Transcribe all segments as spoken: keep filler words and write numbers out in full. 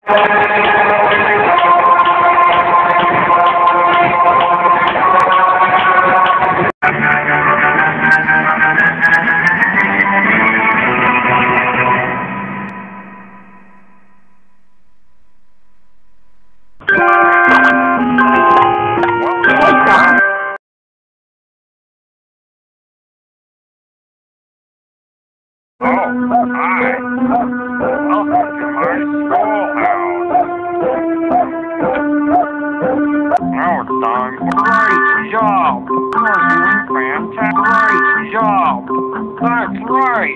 Oh, hi. Welcome to my schoolhouse. Now it's time for great job. You're doing fantastic. Great job. That's right.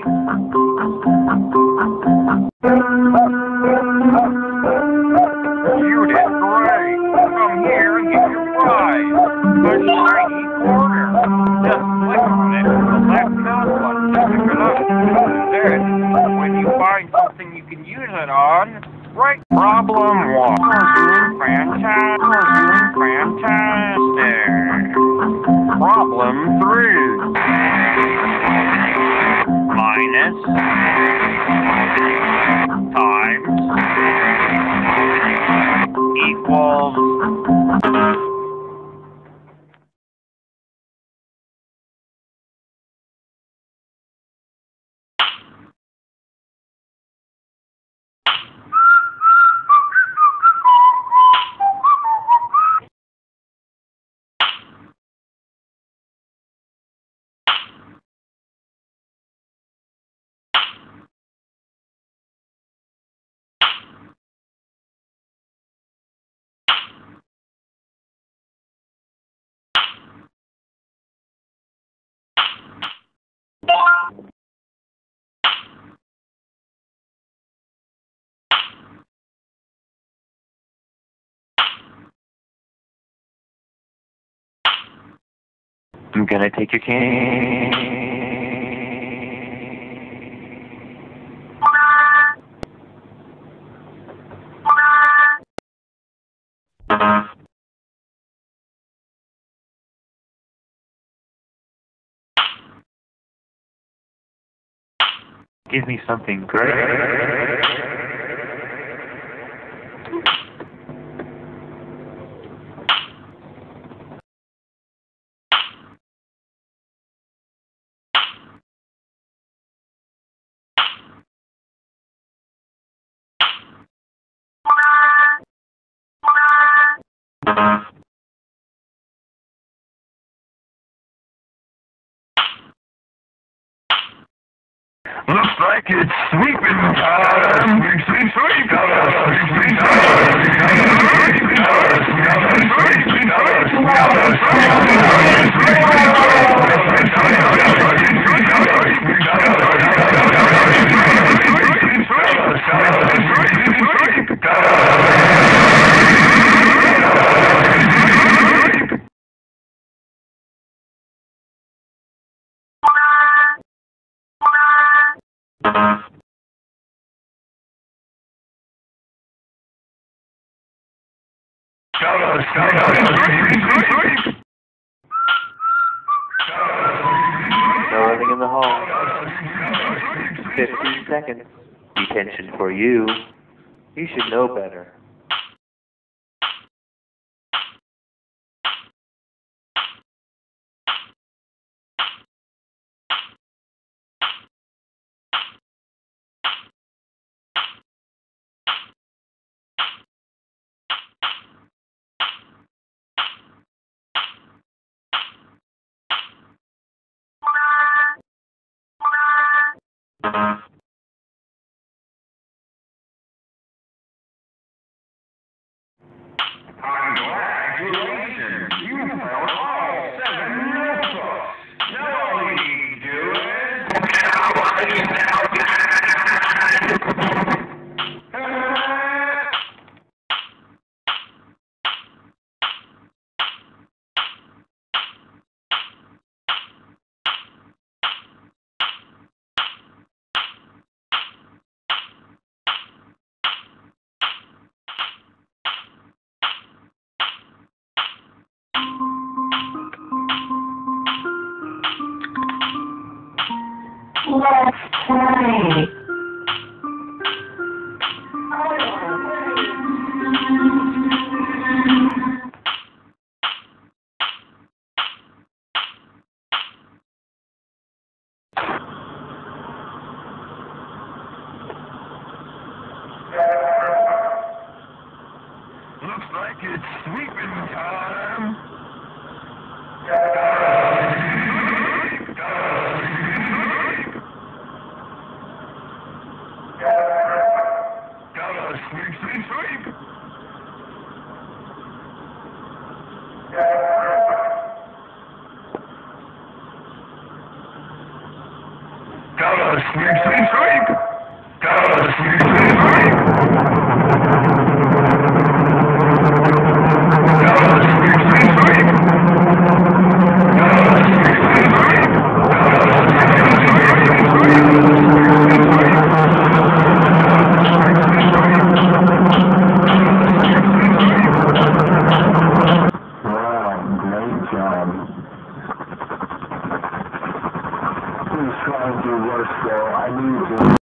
You did great. Come here and get your prize. A shiny quarter. Just click on it with the left mouse button to pick it up. Then, when you find something you can use it on, right? Problem one. You're doing fantastic. You're doing fantastic. Problem three. Minus times equals I'm gonna take your cane. Give me something great. Looks like it's sweeping time. Sweep, sweep, sweep. Sweep, sweep, No running in the hall. Fifteen seconds. Detention for you. You should know better. Congratulations! You held all seven notebooks! Now all you need to do Let's play. It's sweeping time. Gotta sweep, sweep, sweep. Gotta sweep, sweep, sweep. Gotta sweep, sweep, sweep. Please try and do worse though. I need to.